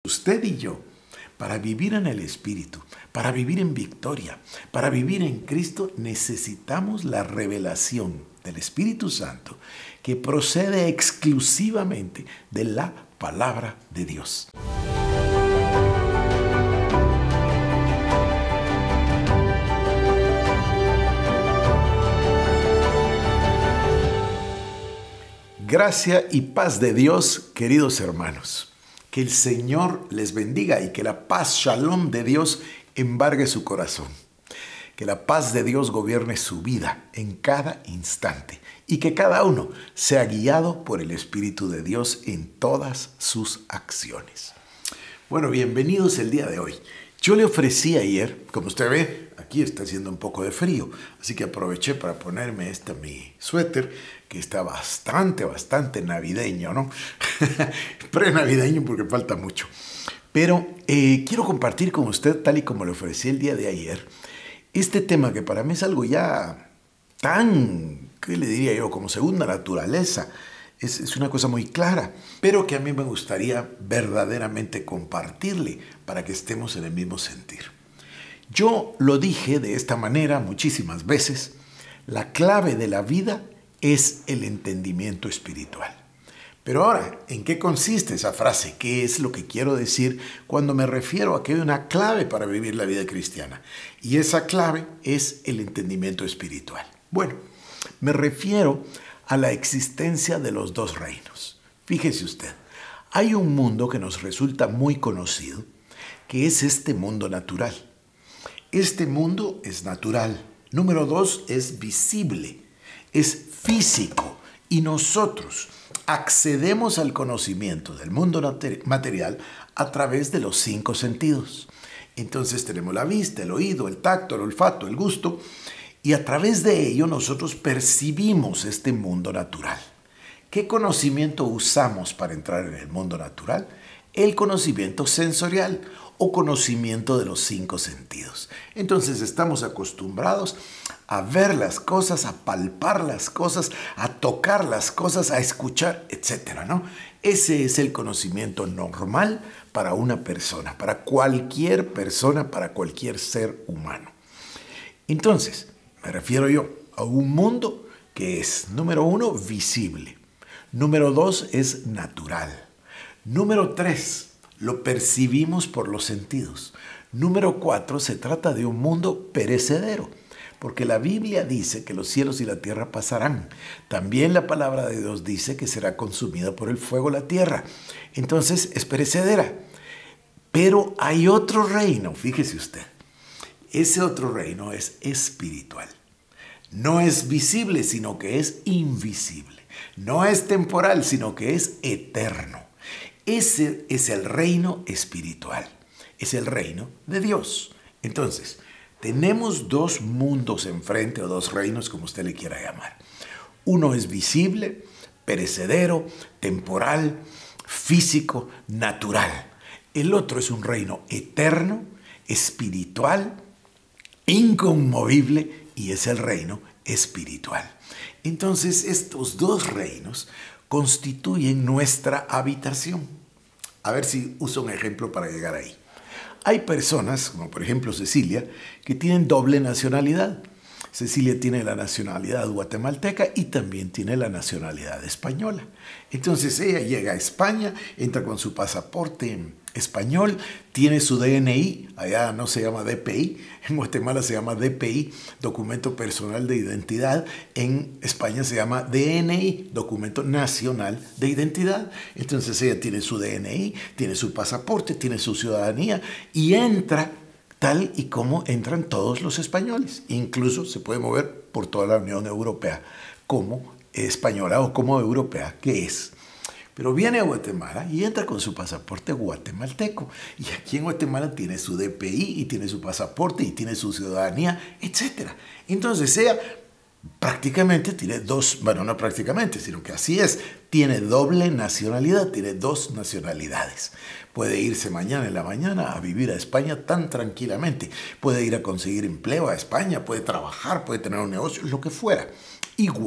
Usted y yo, para vivir en el Espíritu, para vivir en victoria, para vivir en Cristo, necesitamos la revelación del Espíritu Santo que procede exclusivamente de la palabra de Dios. Gracia y paz de Dios, queridos hermanos. Que el Señor les bendiga y que la paz, shalom de Dios, embargue su corazón. Que la paz de Dios gobierne su vida en cada instante y que cada uno sea guiado por el Espíritu de Dios en todas sus acciones. Bueno, bienvenidos el día de hoy. Yo le ofrecí ayer, como usted ve, aquí está haciendo un poco de frío, así que aproveché para ponerme mi suéter, que está bastante navideño, ¿no? Pre-navideño porque falta mucho. Pero quiero compartir con usted, tal y como le ofrecí el día de ayer, este tema que para mí es algo ya tan, ¿qué le diría yo? Como segunda naturaleza. Es una cosa muy clara, pero que a mí me gustaría verdaderamente compartirle para que estemos en el mismo sentir. Yo lo dije de esta manera muchísimas veces: la clave de la vida es el entendimiento espiritual. Pero ahora, ¿en qué consiste esa frase? ¿Qué es lo que quiero decir cuando me refiero a que hay una clave para vivir la vida cristiana? Y esa clave es el entendimiento espiritual. Bueno, me refiero a la existencia de los dos reinos. Fíjese usted, hay un mundo que nos resulta muy conocido, que es este mundo natural. Este mundo es natural. Número 2, es visible, es físico. Y nosotros accedemos al conocimiento del mundo material a través de los 5 sentidos. Entonces tenemos la vista, el oído, el tacto, el olfato, el gusto. Y a través de ello nosotros percibimos este mundo natural. ¿Qué conocimiento usamos para entrar en el mundo natural? El conocimiento sensorial o conocimiento de los 5 sentidos. Entonces estamos acostumbrados a ver las cosas, a palpar las cosas, a tocar las cosas, a escuchar, etcétera, ¿no? Ese es el conocimiento normal para una persona, para cualquier persona, para cualquier ser humano. Entonces, me refiero yo a un mundo que es, número 1, visible. Número 2, es natural. Número 3, lo percibimos por los sentidos. Número 4, se trata de un mundo perecedero, porque la Biblia dice que los cielos y la tierra pasarán. También la palabra de Dios dice que será consumida por el fuego la tierra. Entonces es perecedera. Pero hay otro reino, fíjese usted. Ese otro reino es espiritual. No es visible, sino que es invisible. No es temporal, sino que es eterno. Ese es el reino espiritual. Es el reino de Dios. Entonces, tenemos 2 mundos enfrente, o 2 reinos, como usted le quiera llamar. Uno es visible, perecedero, temporal, físico, natural. El otro es un reino eterno, espiritual, inconmovible, y es el reino espiritual. Entonces, estos 2 reinos constituyen nuestra habitación. A ver si uso un ejemplo para llegar ahí. Hay personas, como por ejemplo Cecilia, que tienen doble nacionalidad. Cecilia tiene la nacionalidad guatemalteca y también tiene la nacionalidad española. Entonces ella llega a España, entra con su pasaporte español, tiene su DNI, allá no se llama DPI, en Guatemala se llama DPI, documento personal de identidad, en España se llama DNI, documento nacional de identidad. Entonces ella tiene su DNI, tiene su pasaporte, tiene su ciudadanía y entra tal y como entran todos los españoles. Incluso se puede mover por toda la Unión Europea como española o como europea que es. Pero viene a Guatemala y entra con su pasaporte guatemalteco. Y aquí en Guatemala tiene su DPI y tiene su pasaporte y tiene su ciudadanía, etc. Entonces ella prácticamente tiene 2, bueno, no prácticamente, sino que así es, tiene doble nacionalidad, tiene 2 nacionalidades. Puede irse mañana en la mañana a vivir a España tan tranquilamente. Puede ir a conseguir empleo a España, puede trabajar, puede tener un negocio, lo que fuera. Igual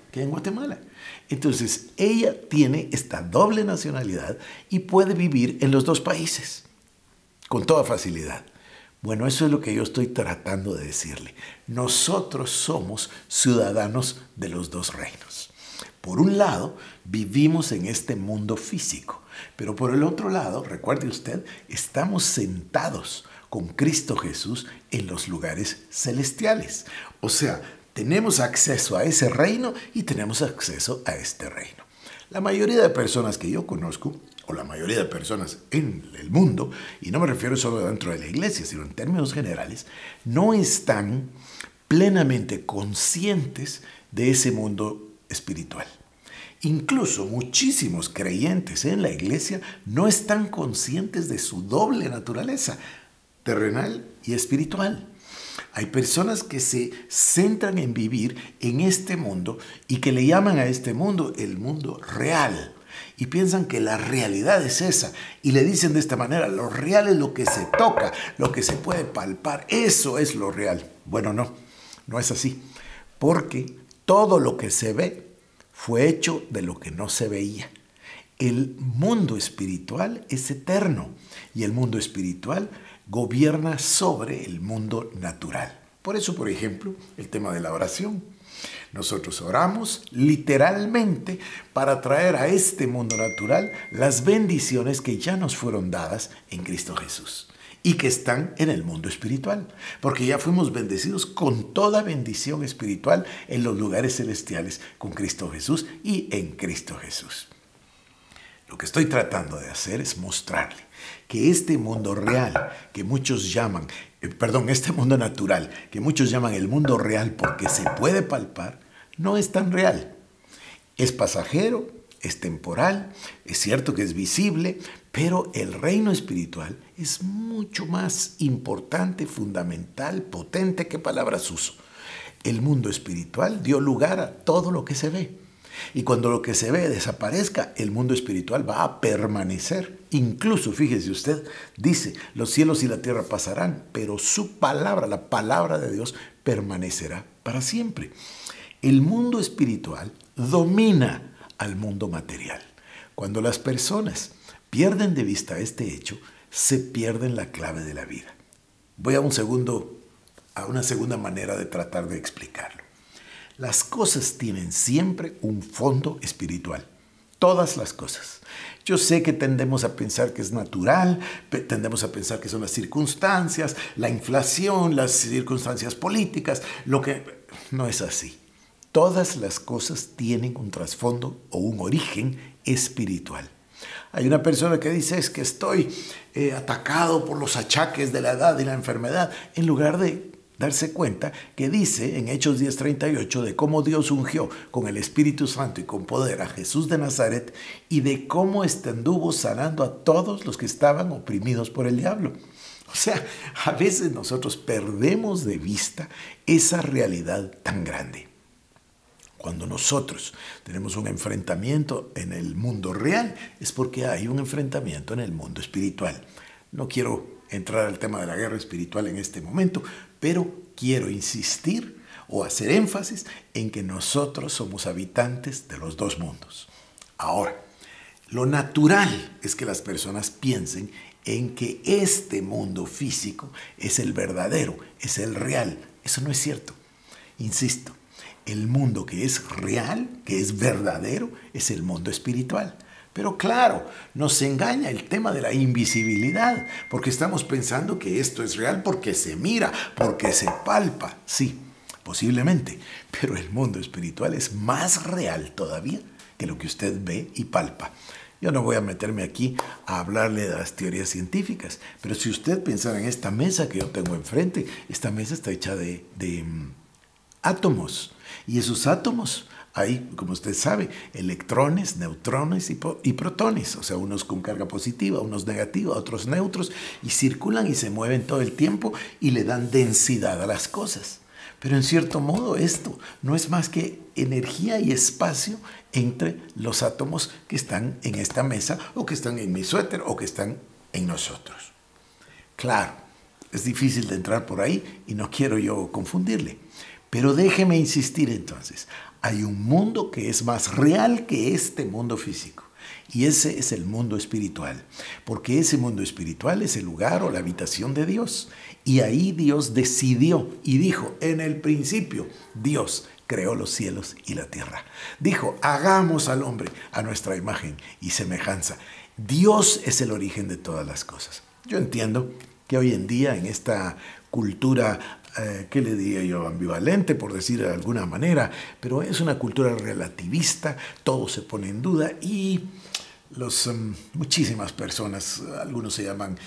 que hay en Guatemala. Entonces, ella tiene esta doble nacionalidad y puede vivir en los dos países con toda facilidad. Bueno, eso es lo que yo estoy tratando de decirle. Nosotros somos ciudadanos de los dos reinos. Por un lado, vivimos en este mundo físico, pero por el otro lado, recuerde usted, estamos sentados con Cristo Jesús en los lugares celestiales. O sea, tenemos acceso a ese reino y tenemos acceso a este reino. La mayoría de personas que yo conozco, o la mayoría de personas en el mundo, y no me refiero solo dentro de la iglesia, sino en términos generales, no están plenamente conscientes de ese mundo espiritual. Incluso muchísimos creyentes en la iglesia no están conscientes de su doble naturaleza, terrenal y espiritual. Hay personas que se centran en vivir en este mundo y que le llaman a este mundo el mundo real. Y piensan que la realidad es esa. Y le dicen de esta manera, lo real es lo que se toca, lo que se puede palpar. Eso es lo real. Bueno, no es así. Porque todo lo que se ve fue hecho de lo que no se veía. El mundo espiritual es eterno y el mundo espiritual gobierna sobre el mundo natural. Por eso, por ejemplo, el tema de la oración. Nosotros oramos literalmente para traer a este mundo natural las bendiciones que ya nos fueron dadas en Cristo Jesús y que están en el mundo espiritual, porque ya fuimos bendecidos con toda bendición espiritual en los lugares celestiales con Cristo Jesús y en Cristo Jesús. Lo que estoy tratando de hacer es mostrarle que este mundo real, que muchos llaman, este mundo natural, que muchos llaman el mundo real porque se puede palpar, no es tan real. Es pasajero, es temporal, es cierto que es visible, pero el reino espiritual es mucho más importante, fundamental, potente. ¿Qué palabras uso? El mundo espiritual dio lugar a todo lo que se ve. Y cuando lo que se ve desaparezca, el mundo espiritual va a permanecer. Incluso, fíjese usted, dice, los cielos y la tierra pasarán, pero su palabra, la palabra de Dios, permanecerá para siempre. El mundo espiritual domina al mundo material. Cuando las personas pierden de vista este hecho, se pierden la clave de la vida. Voy a una segunda manera de tratar de explicarlo. Las cosas tienen siempre un fondo espiritual. Todas las cosas. Yo sé que tendemos a pensar que es natural, tendemos a pensar que son las circunstancias, la inflación, las circunstancias políticas, lo que no es así. Todas las cosas tienen un trasfondo o un origen espiritual. Hay una persona que dice, es que estoy atacado por los achaques de la edad y la enfermedad, en lugar de darse cuenta que dice en Hechos 10:38 de cómo Dios ungió con el Espíritu Santo y con poder a Jesús de Nazaret y de cómo anduvo sanando a todos los que estaban oprimidos por el diablo. O sea, a veces nosotros perdemos de vista esa realidad tan grande. Cuando nosotros tenemos un enfrentamiento en el mundo real, es porque hay un enfrentamiento en el mundo espiritual. No quiero entrar al tema de la guerra espiritual en este momento, pero quiero insistir o hacer énfasis en que nosotros somos habitantes de los dos mundos. Ahora, lo natural es que las personas piensen en que este mundo físico es el verdadero, es el real. Eso no es cierto. Insisto, el mundo que es real, que es verdadero, es el mundo espiritual. Pero claro, nos engaña el tema de la invisibilidad, porque estamos pensando que esto es real porque se mira, porque se palpa. Sí, posiblemente, pero el mundo espiritual es más real todavía que lo que usted ve y palpa. Yo no voy a meterme aquí a hablarle de las teorías científicas, pero si usted pensara en esta mesa que yo tengo enfrente, esta mesa está hecha de átomos, y esos átomos hay, como usted sabe, electrones, neutrones y protones, o sea, unos con carga positiva, unos negativa, otros neutros, y circulan y se mueven todo el tiempo y le dan densidad a las cosas. Pero en cierto modo esto no es más que energía y espacio entre los átomos que están en esta mesa o que están en mi suéter o que están en nosotros. Claro, es difícil de entrar por ahí y no quiero yo confundirle. Pero déjeme insistir entonces, Hay un mundo que es más real que este mundo físico. Y ese es el mundo espiritual, porque ese mundo espiritual es el lugar o la habitación de Dios. Y ahí Dios decidió y dijo, en el principio, Dios creó los cielos y la tierra. Dijo, hagamos al hombre a nuestra imagen y semejanza. Dios es el origen de todas las cosas. Yo entiendo que hoy en día en esta cultura, ¿qué le diría yo? Ambivalente, por decir de alguna manera, pero es una cultura relativista, todo se pone en duda y muchísimas personas, algunos se llaman,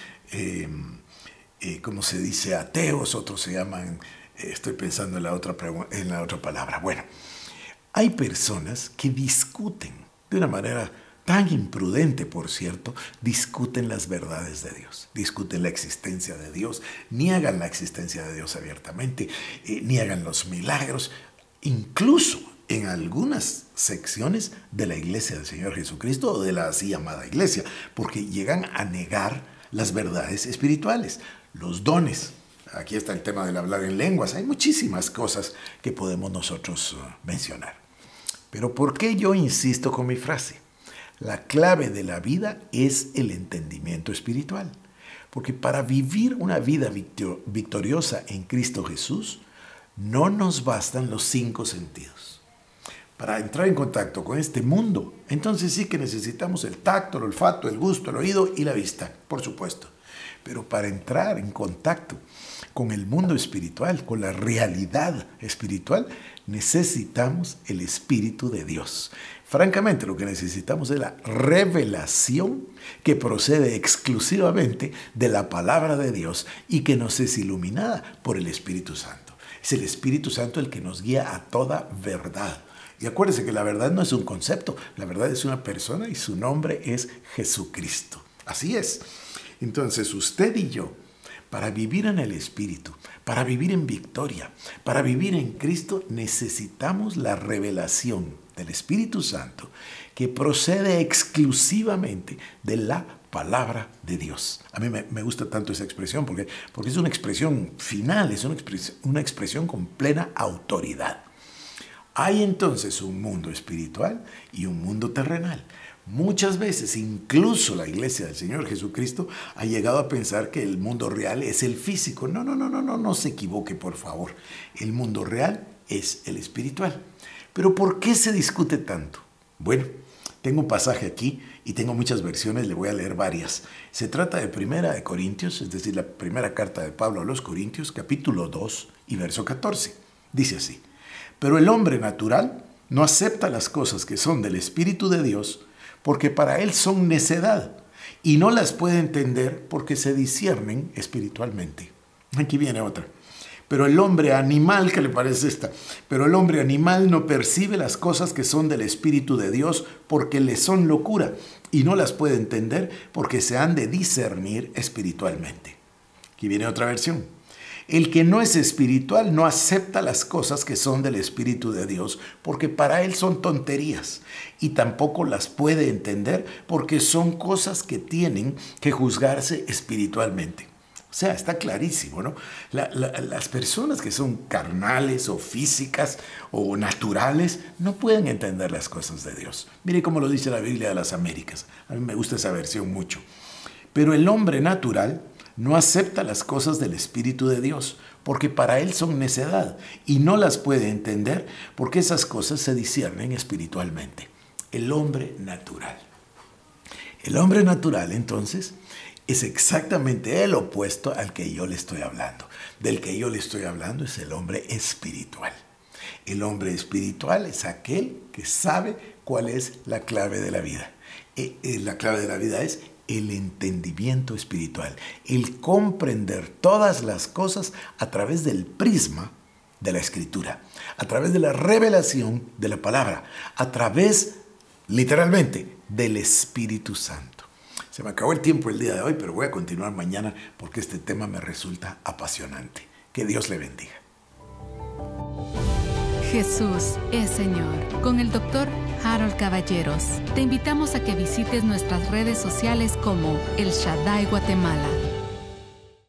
¿cómo se dice? Ateos, otros se llaman, estoy pensando en la otra palabra. Bueno, hay personas que discuten de una manera tan imprudente, por cierto, discuten las verdades de Dios, discuten la existencia de Dios, niegan la existencia de Dios abiertamente, niegan los milagros, incluso en algunas secciones de la iglesia del Señor Jesucristo o de la así llamada iglesia, porque llegan a negar las verdades espirituales, los dones. Aquí está el tema del hablar en lenguas, hay muchísimas cosas que podemos nosotros mencionar. Pero ¿por qué yo insisto con mi frase? La clave de la vida es el entendimiento espiritual. Porque para vivir una vida victoriosa en Cristo Jesús, no nos bastan los 5 sentidos. Para entrar en contacto con este mundo, entonces sí que necesitamos el tacto, el olfato, el gusto, el oído y la vista, por supuesto. Pero para entrar en contacto con el mundo espiritual, con la realidad espiritual, necesitamos el Espíritu de Dios. Francamente, lo que necesitamos es la revelación que procede exclusivamente de la palabra de Dios y que nos es iluminada por el Espíritu Santo. Es el Espíritu Santo el que nos guía a toda verdad. Y acuérdense que la verdad no es un concepto, la verdad es una persona y su nombre es Jesucristo. Así es. Entonces, usted y yo, para vivir en el Espíritu, para vivir en victoria, para vivir en Cristo, necesitamos la revelación del Espíritu Santo que procede exclusivamente de la palabra de Dios. A mí me gusta tanto esa expresión porque es una expresión final, es una expresión con plena autoridad. Hay entonces un mundo espiritual y un mundo terrenal. Muchas veces, incluso la iglesia del Señor Jesucristo ha llegado a pensar que el mundo real es el físico. No se equivoque, por favor. El mundo real es el espiritual. Pero ¿por qué se discute tanto? Bueno, tengo un pasaje aquí y tengo muchas versiones, le voy a leer varias. Se trata de Primera de Corintios, es decir, la primera carta de Pablo a los Corintios, capítulo 2 y verso 14. Dice así: pero el hombre natural no acepta las cosas que son del Espíritu de Dios, porque para él son necedad, y no las puede entender porque se disciernen espiritualmente. Aquí viene otra. Pero el hombre animal, ¿qué le parece esta? Pero el hombre animal no percibe las cosas que son del Espíritu de Dios porque le son locura, y no las puede entender porque se han de discernir espiritualmente. Aquí viene otra versión. El que no es espiritual no acepta las cosas que son del Espíritu de Dios, porque para él son tonterías, y tampoco las puede entender porque son cosas que tienen que juzgarse espiritualmente. O sea, está clarísimo, ¿no? Las personas que son carnales o físicas o naturales no pueden entender las cosas de Dios. Mire cómo lo dice la Biblia de las Américas. A mí me gusta esa versión mucho. Pero el hombre natural no acepta las cosas del Espíritu de Dios, porque para él son necedad, y no las puede entender porque esas cosas se disciernen espiritualmente. El hombre natural. El hombre natural, entonces, es exactamente el opuesto al que yo le estoy hablando. Del que yo le estoy hablando es el hombre espiritual. El hombre espiritual es aquel que sabe cuál es la clave de la vida. La clave de la vida es el entendimiento espiritual, el comprender todas las cosas a través del prisma de la Escritura, a través de la revelación de la palabra, a través, literalmente, del Espíritu Santo. Se me acabó el tiempo el día de hoy, pero voy a continuar mañana porque este tema me resulta apasionante. Que Dios le bendiga. Jesús es Señor, con el Dr. Harold Caballeros. Te invitamos a que visites nuestras redes sociales como El Shaddai Guatemala.